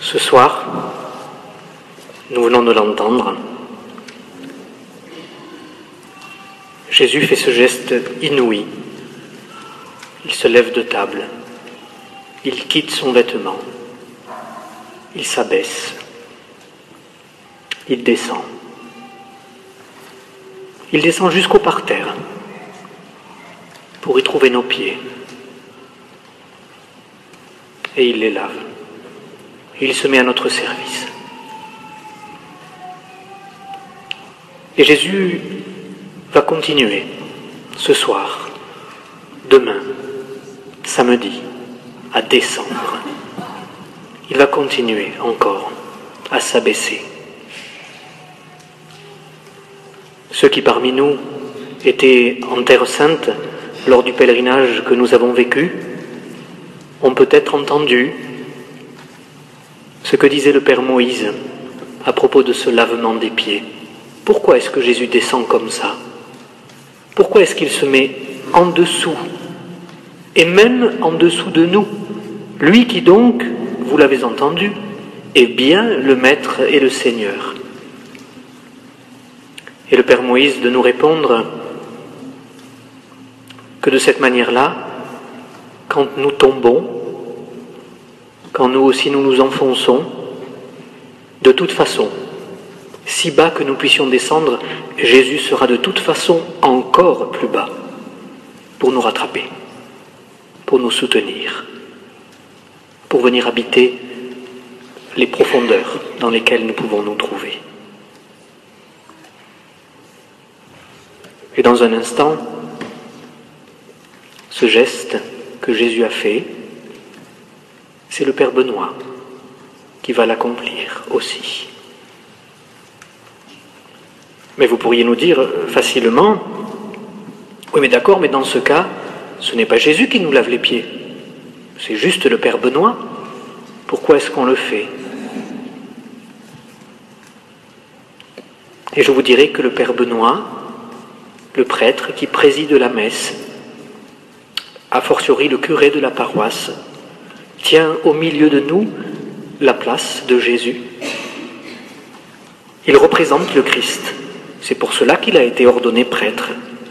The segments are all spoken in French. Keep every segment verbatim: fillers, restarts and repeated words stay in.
Ce soir, nous venons de l'entendre, Jésus fait ce geste inouï. Il se lève de table, il quitte son vêtement, il s'abaisse, il descend. Il descend jusqu'au parterre pour y trouver nos pieds. Et il les lave. Il se met à notre service. Et Jésus va continuer ce soir, demain, samedi, à descendre. Il va continuer encore à s'abaisser. Ceux qui parmi nous étaient en Terre Sainte lors du pèlerinage que nous avons vécu ont peut-être entendu ce que disait le Père Moïse à propos de ce lavement des pieds. Pourquoi est-ce que Jésus descend comme ça? Pourquoi est-ce qu'il se met en dessous, et même en dessous de nous? Lui qui donc, vous l'avez entendu, est bien le Maître et le Seigneur. Et le Père Moïse de nous répondre que de cette manière-là, quand nous tombons, quand nous aussi nous nous enfonçons, de toute façon, si bas que nous puissions descendre, Jésus sera de toute façon encore plus bas pour nous rattraper, pour nous soutenir, pour venir habiter les profondeurs dans lesquelles nous pouvons nous trouver. Et dans un instant, ce geste que Jésus a fait, c'est le Père Benoît qui va l'accomplir aussi. Mais vous pourriez nous dire facilement, oui mais d'accord, mais dans ce cas, ce n'est pas Jésus qui nous lave les pieds, c'est juste le Père Benoît. Pourquoi est-ce qu'on le fait? Et je vous dirai que le Père Benoît, le prêtre qui préside la messe, a fortiori le curé de la paroisse, tient au milieu de nous la place de Jésus. Il représente le Christ. C'est pour cela qu'il a été ordonné prêtre.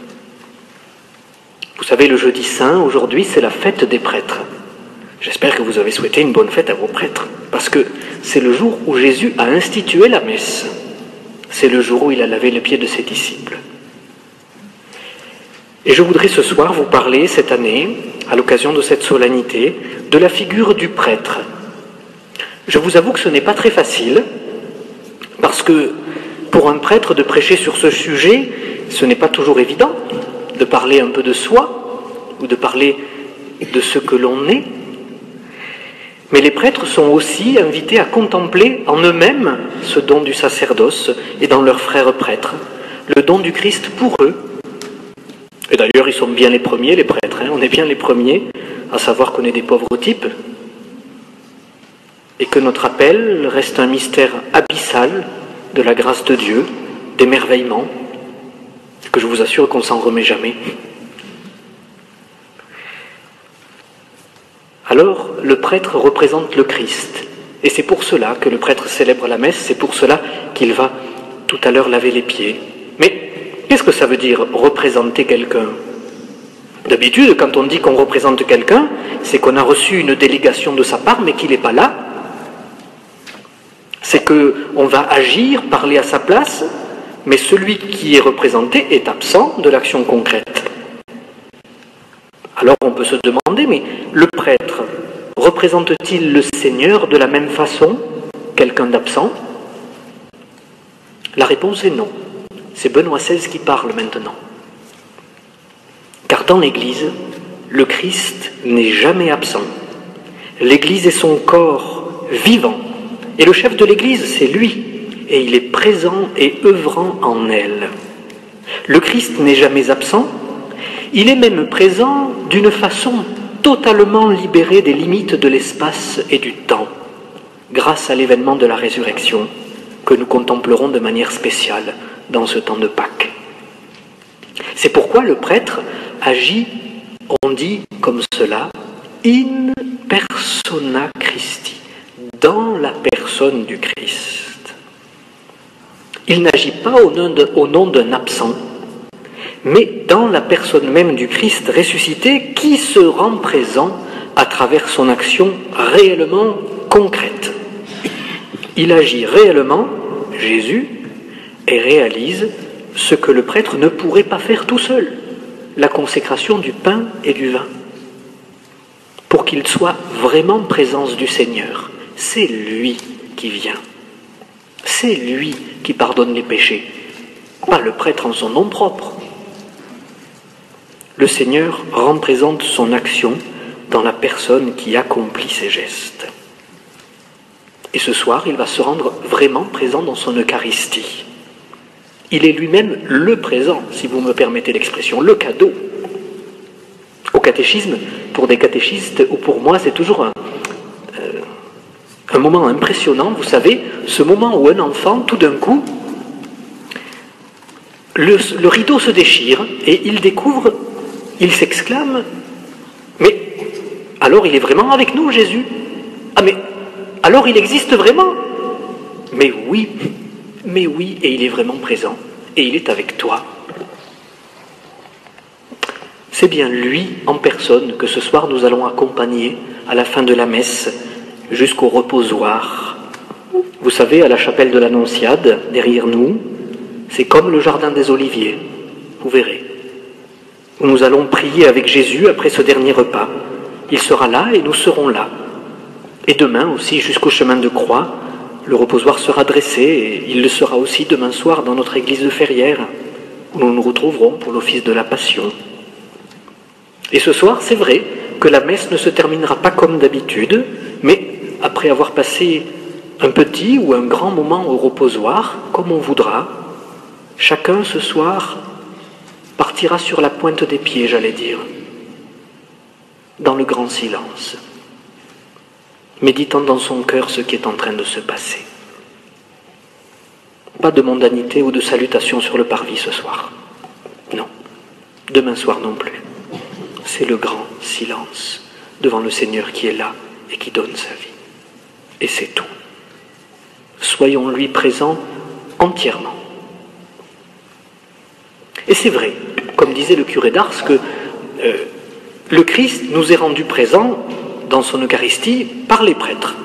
Vous savez, le jeudi saint, aujourd'hui, c'est la fête des prêtres. J'espère que vous avez souhaité une bonne fête à vos prêtres, parce que c'est le jour où Jésus a institué la messe. C'est le jour où il a lavé les pieds de ses disciples. Et je voudrais ce soir vous parler, cette année, à l'occasion de cette solennité, de la figure du prêtre. Je vous avoue que ce n'est pas très facile, parce que pour un prêtre de prêcher sur ce sujet, ce n'est pas toujours évident de parler un peu de soi, ou de parler de ce que l'on est. Mais les prêtres sont aussi invités à contempler en eux-mêmes ce don du sacerdoce et dans leurs frères prêtres, le don du Christ pour eux. Et d'ailleurs, ils sont bien les premiers, les prêtres, hein. On est bien les premiers à savoir qu'on est des pauvres types et que notre appel reste un mystère abyssal de la grâce de Dieu, d'émerveillement, que je vous assure qu'on s'en remet jamais. Alors, le prêtre représente le Christ, et c'est pour cela que le prêtre célèbre la messe, c'est pour cela qu'il va tout à l'heure laver les pieds. Mais qu'est-ce que ça veut dire, représenter quelqu'un? D'habitude, quand on dit qu'on représente quelqu'un, c'est qu'on a reçu une délégation de sa part, mais qu'il n'est pas là. C'est qu'on va agir, parler à sa place, mais celui qui est représenté est absent de l'action concrète. Alors on peut se demander, mais le prêtre représente-t-il le Seigneur de la même façon, quelqu'un d'absent? La réponse est non. C'est Benoît seize qui parle maintenant. Car dans l'Église, le Christ n'est jamais absent. L'Église est son corps vivant. Et le chef de l'Église, c'est lui. Et il est présent et œuvrant en elle. Le Christ n'est jamais absent. Il est même présent d'une façon totalement libérée des limites de l'espace et du temps, grâce à l'événement de la résurrection que nous contemplerons de manière spéciale dans ce temps de Pâques. C'est pourquoi le prêtre agit, on dit comme cela, in persona Christi, dans la personne du Christ. Il n'agit pas au nom de, au nom d'un absent, mais dans la personne même du Christ ressuscité qui se rend présent à travers son action réellement concrète. Il agit réellement, Jésus, et réalise ce que le prêtre ne pourrait pas faire tout seul, la consécration du pain et du vin. Pour qu'il soit vraiment présence du Seigneur, c'est lui qui vient. C'est lui qui pardonne les péchés, pas le prêtre en son nom propre. Le Seigneur représente son action dans la personne qui accomplit ses gestes. Et ce soir, il va se rendre vraiment présent dans son Eucharistie. Il est lui-même le présent, si vous me permettez l'expression, le cadeau. Au catéchisme, pour des catéchistes, ou pour moi, c'est toujours un, euh, un moment impressionnant, vous savez, ce moment où un enfant, tout d'un coup, le, le rideau se déchire et il découvre, il s'exclame, mais alors il est vraiment avec nous, Jésus? Ah mais, alors il existe vraiment? Mais oui, mais oui, et il est vraiment présent, et il est avec toi. C'est bien lui, en personne, que ce soir nous allons accompagner à la fin de la messe, jusqu'au reposoir. Vous savez, à la chapelle de l'Annonciade, derrière nous, c'est comme le jardin des Oliviers, vous verrez, où nous allons prier avec Jésus après ce dernier repas. Il sera là et nous serons là. Et demain aussi, jusqu'au chemin de croix, le reposoir sera dressé, et il le sera aussi demain soir dans notre église de Ferrières, où nous nous retrouverons pour l'office de la Passion. Et ce soir, c'est vrai que la messe ne se terminera pas comme d'habitude, mais après avoir passé un petit ou un grand moment au reposoir, comme on voudra, chacun ce soir partira sur la pointe des pieds, j'allais dire, dans le grand silence, méditant dans son cœur ce qui est en train de se passer. Pas de mondanité ou de salutation sur le parvis ce soir. Non. Demain soir non plus. C'est le grand silence devant le Seigneur qui est là et qui donne sa vie. Et c'est tout. Soyons lui présents entièrement. Et c'est vrai, comme disait le curé d'Ars, que euh, le Christ nous est rendu présent dans son Eucharistie par les prêtres.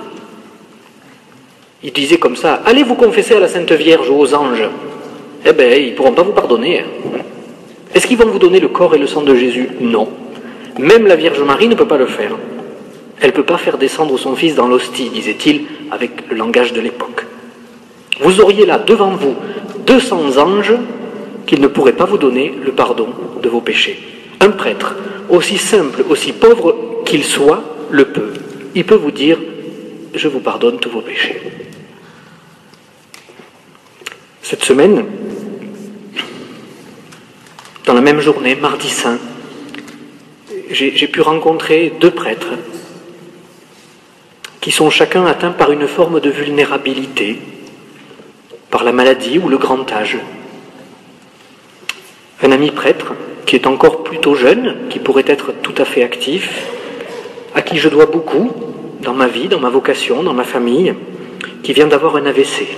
Il disait comme ça, allez vous confesser à la Sainte Vierge ou aux anges. Eh bien, ils ne pourront pas vous pardonner. Est-ce qu'ils vont vous donner le corps et le sang de Jésus? Non. Même la Vierge Marie ne peut pas le faire. Elle ne peut pas faire descendre son fils dans l'hostie, disait-il, avec le langage de l'époque. Vous auriez là, devant vous, deux cents anges qui ne pourraient pas vous donner le pardon de vos péchés. Un prêtre, aussi simple, aussi pauvre qu'il soit, le peut. Il peut vous dire, je vous pardonne tous vos péchés. Cette semaine, dans la même journée, mardi saint, j'ai, j'ai pu rencontrer deux prêtres qui sont chacun atteints par une forme de vulnérabilité, par la maladie ou le grand âge. Un ami prêtre qui est encore plutôt jeune, qui pourrait être tout à fait actif, à qui je dois beaucoup dans ma vie, dans ma vocation, dans ma famille, qui vient d'avoir un A V C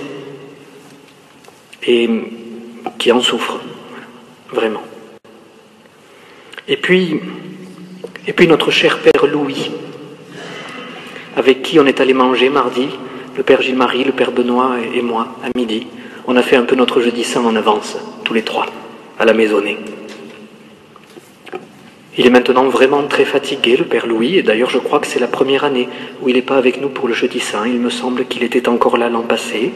et qui en souffre, vraiment. Et puis, et puis notre cher Père Louis, avec qui on est allé manger mardi, le Père Gilles-Marie, le Père Benoît et moi, à midi. On a fait un peu notre jeudi saint en avance, tous les trois, à la maisonnée. Il est maintenant vraiment très fatigué, le Père Louis, et d'ailleurs je crois que c'est la première année où il n'est pas avec nous pour le jeudi saint. Il me semble qu'il était encore là l'an passé.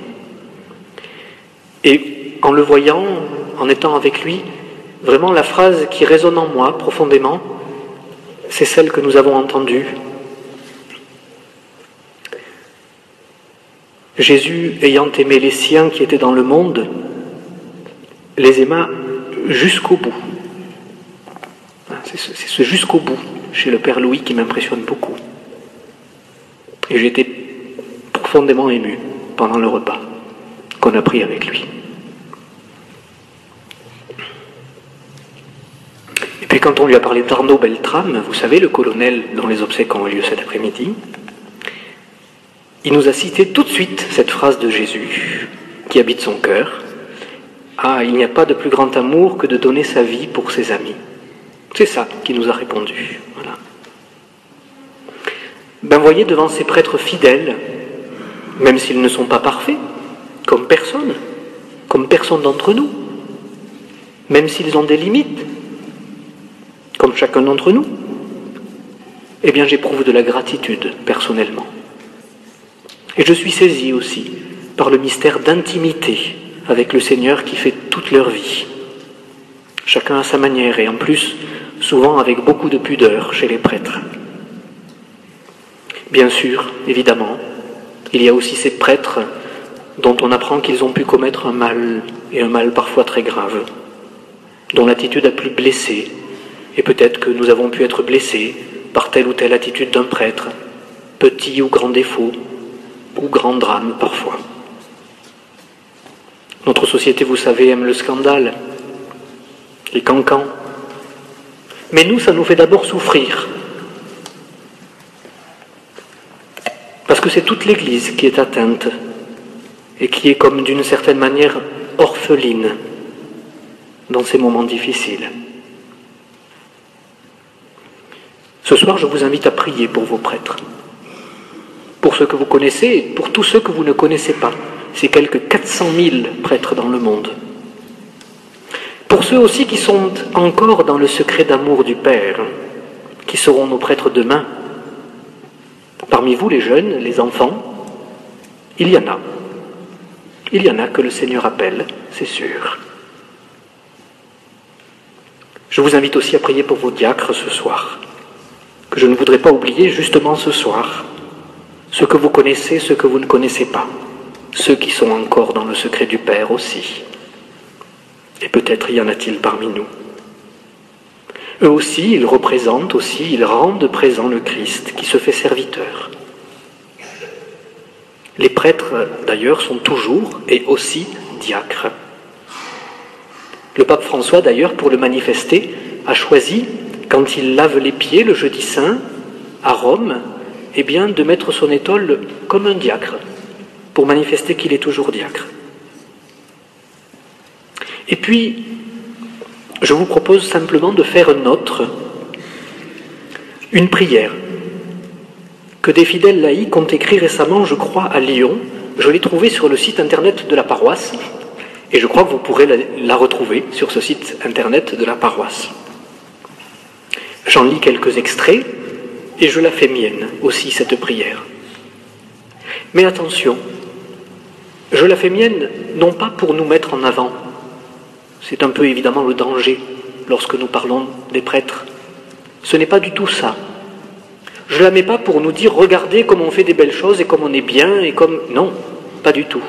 Et en le voyant, en étant avec lui, vraiment la phrase qui résonne en moi profondément, c'est celle que nous avons entendue. Jésus, ayant aimé les siens qui étaient dans le monde, les aima jusqu'au bout. C'est ce, c'est ce jusqu'au bout chez le Père Louis qui m'impressionne beaucoup. Et j'ai été profondément ému pendant le repas qu'on a pris avec lui. Et puis quand on lui a parlé d'Arnaud Beltrame, vous savez, le colonel dont les obsèques ont eu lieu cet après-midi, il nous a cité tout de suite cette phrase de Jésus qui habite son cœur. « Ah, il n'y a pas de plus grand amour que de donner sa vie pour ses amis. » C'est ça qu'il nous a répondu. Voilà. Ben voyez, devant ces prêtres fidèles, même s'ils ne sont pas parfaits, comme personne, comme personne d'entre nous, même s'ils ont des limites, comme chacun d'entre nous, eh bien j'éprouve de la gratitude personnellement. Et je suis saisi aussi par le mystère d'intimité avec le Seigneur qui fait toute leur vie. Chacun à sa manière et en plus, souvent avec beaucoup de pudeur chez les prêtres. Bien sûr, évidemment, il y a aussi ces prêtres dont on apprend qu'ils ont pu commettre un mal, et un mal parfois très grave, dont l'attitude a pu blesser, et peut-être que nous avons pu être blessés par telle ou telle attitude d'un prêtre, petit ou grand défaut, ou grand drame parfois. Notre société, vous savez, aime le scandale, les cancans. Mais nous, ça nous fait d'abord souffrir. Parce que c'est toute l'Église qui est atteinte et qui est comme d'une certaine manière orpheline dans ces moments difficiles. Ce soir, je vous invite à prier pour vos prêtres, pour ceux que vous connaissez et pour tous ceux que vous ne connaissez pas. C'est quelques quatre cent mille prêtres dans le monde. Pour ceux aussi qui sont encore dans le secret d'amour du Père, qui seront nos prêtres demain. Parmi vous, les jeunes, les enfants, il y en a. Il y en a que le Seigneur appelle, c'est sûr. Je vous invite aussi à prier pour vos diacres ce soir, que je ne voudrais pas oublier justement ce soir, ceux que vous connaissez, ceux que vous ne connaissez pas, ceux qui sont encore dans le secret du Père aussi. Et peut-être y en a-t-il parmi nous. Eux aussi, ils représentent aussi, ils rendent présent le Christ qui se fait serviteur. Les prêtres, d'ailleurs, sont toujours et aussi diacres. Le pape François, d'ailleurs, pour le manifester, a choisi, quand il lave les pieds le jeudi saint, à Rome, eh bien, de mettre son étole comme un diacre, pour manifester qu'il est toujours diacre. Et puis, je vous propose simplement de faire nôtre une prière que des fidèles laïcs ont écrit récemment, je crois, à Lyon. Je l'ai trouvée sur le site internet de la paroisse, et je crois que vous pourrez la, la retrouver sur ce site internet de la paroisse. J'en lis quelques extraits, et je la fais mienne aussi, cette prière. Mais attention, je la fais mienne non pas pour nous mettre en avant. C'est un peu évidemment le danger lorsque nous parlons des prêtres. Ce n'est pas du tout ça. Je ne la mets pas pour nous dire « Regardez comme on fait des belles choses et comme on est bien et comme… » Non, pas du tout.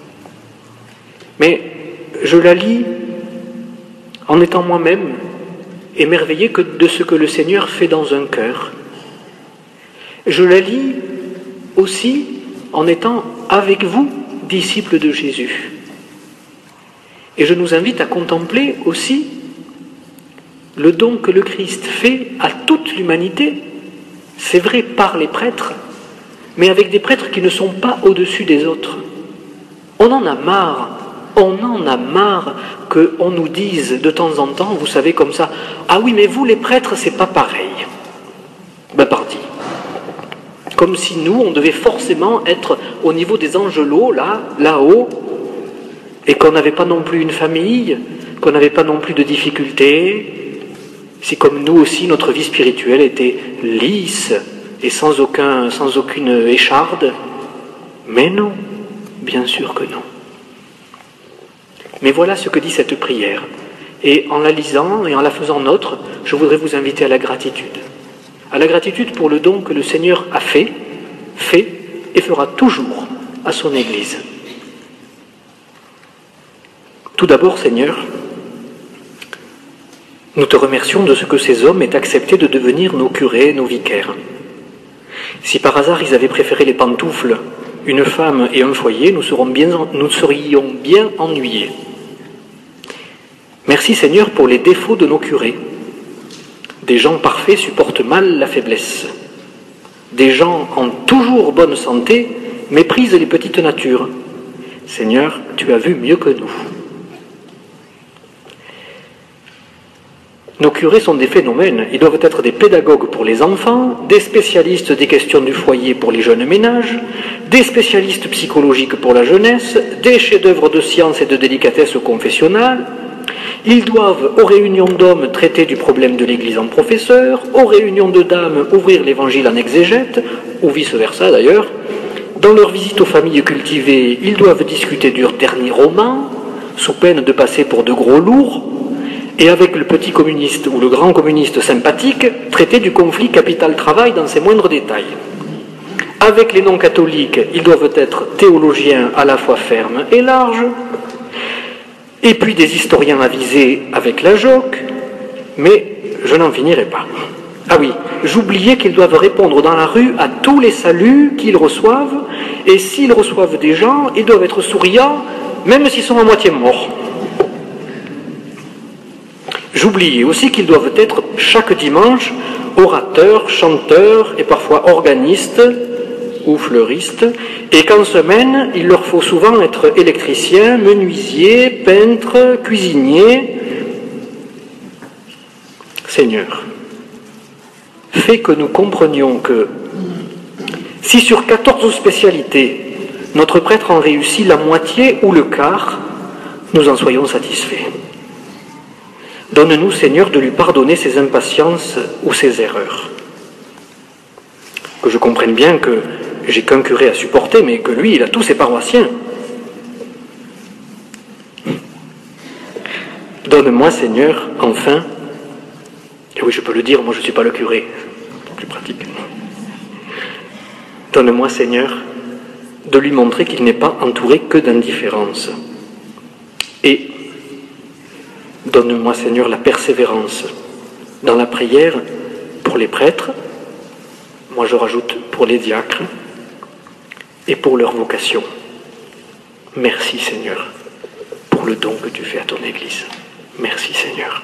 Mais je la lis en étant moi-même émerveillé que de ce que le Seigneur fait dans un cœur. Je la lis aussi en étant avec vous, disciples de Jésus. Et je nous invite à contempler aussi le don que le Christ fait à toute l'humanité. C'est vrai par les prêtres, mais avec des prêtres qui ne sont pas au-dessus des autres. On en a marre, on en a marre qu'on nous dise de temps en temps, vous savez comme ça, « Ah oui, mais vous les prêtres, c'est pas pareil. » Ben parti. Comme si nous, on devait forcément être au niveau des angelots, là, là-haut, et qu'on n'avait pas non plus une famille, qu'on n'avait pas non plus de difficultés. Si comme nous aussi, notre vie spirituelle était lisse et sans, aucun, sans aucune écharde. Mais non, bien sûr que non. Mais voilà ce que dit cette prière. Et en la lisant et en la faisant nôtre, je voudrais vous inviter à la gratitude. À la gratitude pour le don que le Seigneur a fait, fait et fera toujours à son Église. Tout d'abord, Seigneur, nous te remercions de ce que ces hommes aient accepté de devenir nos curés, nos vicaires. Si par hasard ils avaient préféré les pantoufles, une femme et un foyer, nous, serons bien, nous serions bien ennuyés. Merci Seigneur pour les défauts de nos curés. Des gens parfaits supportent mal la faiblesse. Des gens en toujours bonne santé méprisent les petites natures. Seigneur, tu as vu mieux que nous. Nos curés sont des phénomènes. Ils doivent être des pédagogues pour les enfants, des spécialistes des questions du foyer pour les jeunes ménages, des spécialistes psychologiques pour la jeunesse, des chefs-d'œuvre de science et de délicatesse confessionnelle. Ils doivent, aux réunions d'hommes, traiter du problème de l'Église en professeur, aux réunions de dames, ouvrir l'Évangile en exégète, ou vice-versa d'ailleurs. Dans leur visite aux familles cultivées, ils doivent discuter du dernier roman, sous peine de passer pour de gros lourds, et avec le petit communiste ou le grand communiste sympathique, traiter du conflit capital-travail dans ses moindres détails. Avec les non-catholiques, ils doivent être théologiens à la fois fermes et larges, et puis des historiens avisés avec la joque, mais je n'en finirai pas. Ah oui, j'oubliais qu'ils doivent répondre dans la rue à tous les saluts qu'ils reçoivent, et s'ils reçoivent des gens, ils doivent être souriants, même s'ils sont à moitié morts. J'oubliais aussi qu'ils doivent être chaque dimanche orateurs, chanteurs et parfois organistes ou fleuristes, et qu'en semaine, il leur faut souvent être électriciens, menuisiers, peintres, cuisiniers. Seigneur, fais que nous comprenions que si sur quatorze spécialités, notre prêtre en réussit la moitié ou le quart, nous en soyons satisfaits. Donne-nous, Seigneur, de lui pardonner ses impatiences ou ses erreurs. Que je comprenne bien que j'ai qu'un curé à supporter, mais que lui, il a tous ses paroissiens. Donne-moi, Seigneur, enfin, et oui, je peux le dire, moi je ne suis pas le curé, c'est plus pratique. Donne-moi, Seigneur, de lui montrer qu'il n'est pas entouré que d'indifférence. Et donne-moi, Seigneur, la persévérance dans la prière pour les prêtres, moi je rajoute pour les diacres, et pour leur vocation. Merci, Seigneur, pour le don que tu fais à ton Église. Merci, Seigneur.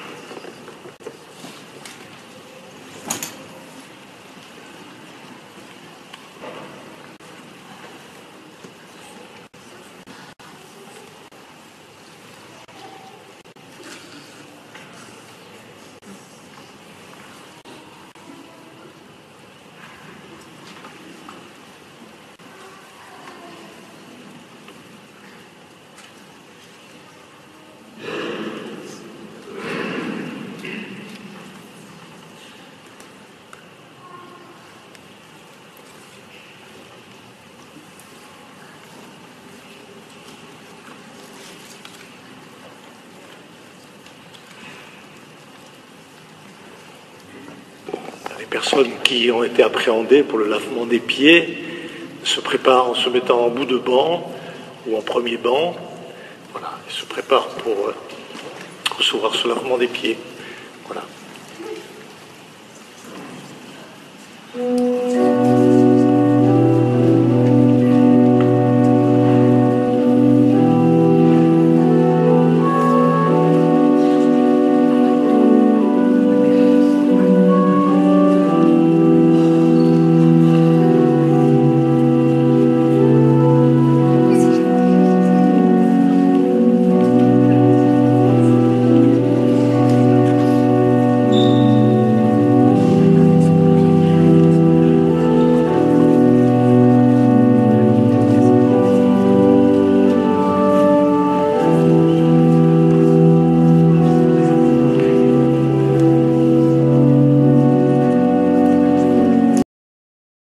Les personnes qui ont été appréhendées pour le lavement des pieds se préparent en se mettant en bout de banc ou en premier banc. Voilà, ils se préparent pour euh, recevoir ce lavement des pieds. Voilà.